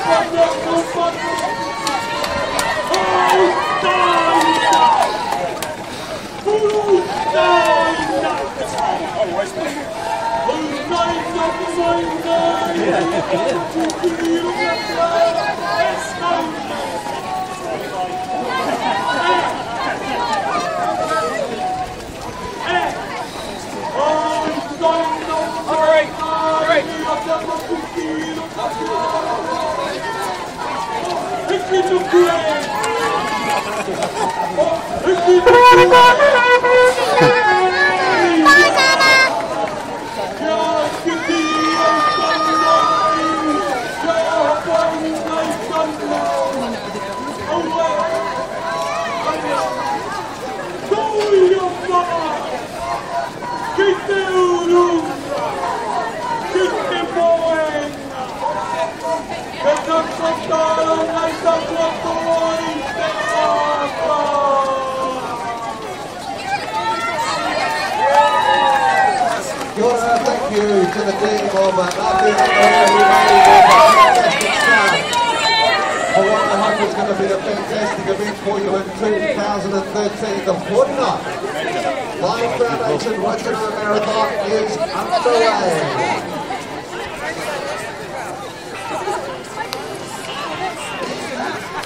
Thank you to the team of Hawaii. I hope it's going to be a fantastic event for you in 2013. The Rotorua Life Foundation Rotorua Marathon is underway.